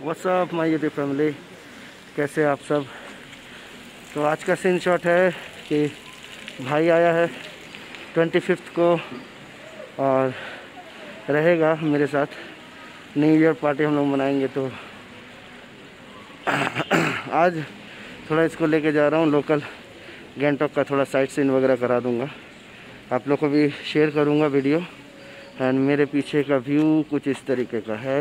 What's up my YouTube family, कैसे आप सब। तो आज का सीन शॉट है कि भाई आया है 25 को और रहेगा मेरे साथ। न्यू ईयर पार्टी हम लोग मनाएंगे। तो आज थोड़ा इसको लेके जा रहा हूँ लोकल गैंगटॉक का, थोड़ा साइट सीन वगैरह करा दूँगा, आप लोग को भी शेयर करूँगा वीडियो। एंड मेरे पीछे का व्यू कुछ इस तरीके का है।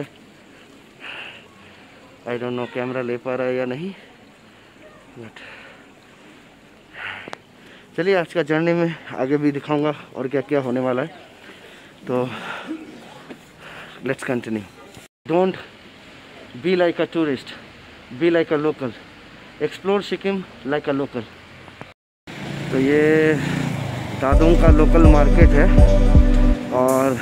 आई डोंट नो कैमरा ले पा रहा है या नहीं, बट चलिए आज का जर्नी में आगे भी दिखाऊंगा और क्या क्या होने वाला है। तो let's continue. Don't be like a tourist, be like a local, explore Sikkim like a local. तो ये तादुंग का लोकल मार्केट है और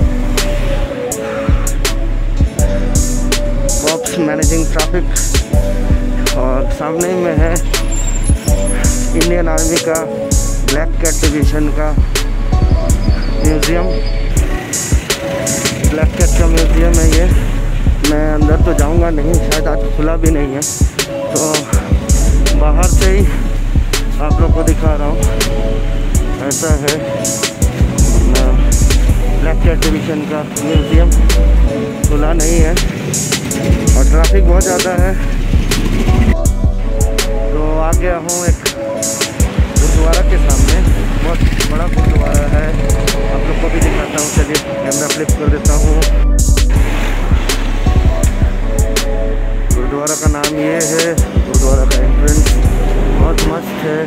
कॉप्स मैनेजिंग ट्रैफिक, और सामने में है इंडियन आर्मी का ब्लैक कैट डिवीज़न का म्यूज़ियम। ब्लैक कैट का म्यूज़ियम है ये। मैं अंदर तो जाऊंगा नहीं, शायद आज खुला भी नहीं है, तो बाहर से ही आप लोग को दिखा रहा हूँ। ऐसा है ब्लैक कैट डिवीज़न का म्यूज़ियम, खुला नहीं है और ट्रैफिक बहुत ज़्यादा है। तो आ गया हूँ एक गुरुद्वारा के सामने, बहुत बड़ा गुरुद्वारा है, आप लोग को भी दिखाता हूँ। चलिए कैमरा फ्लिप कर देता हूँ। गुरुद्वारा का नाम ये है। गुरुद्वारा का एंट्रेंस बहुत मस्त है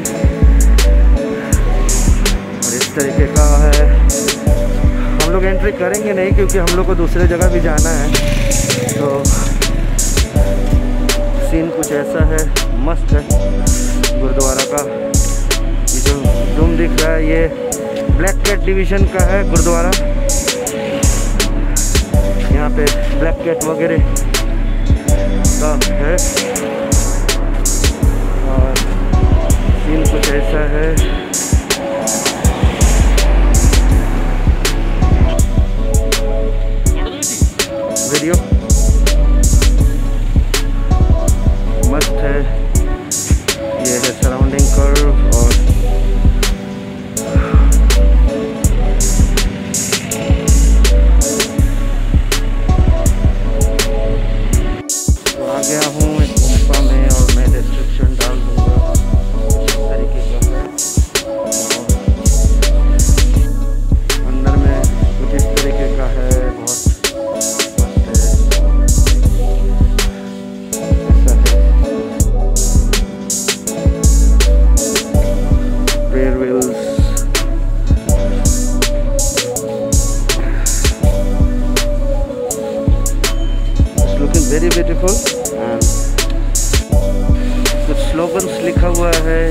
और इस तरीके का है। हम लोग एंट्री करेंगे नहीं क्योंकि हम लोग को दूसरे जगह भी जाना है। तो सीन कुछ ऐसा है, मस्त है गुरुद्वारा का। ये जो डूम दिख रहा है ये ब्लैक कैट डिवीज़न का है गुरुद्वारा। यहाँ पे ब्लैक कैट वगैरह का है और सीन कुछ ऐसा है। वीडियो मस्त है। ये है सराउंडिंग कर्व और तो आ गया हूँ एक गुम्फा में और मैं डिस्क्रिप्शन डाल दूँगा इस तरीके का है। अंदर में कुछ इस तरीके का है, बहुत वेरी ब्यूटीफुल। एंड कुछ स्लोगन्स लिखा हुआ है।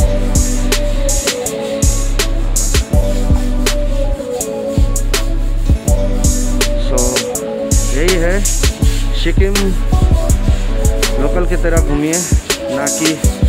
सो यही है, सिक्किम लोकल की तरह घूमिए, ना कि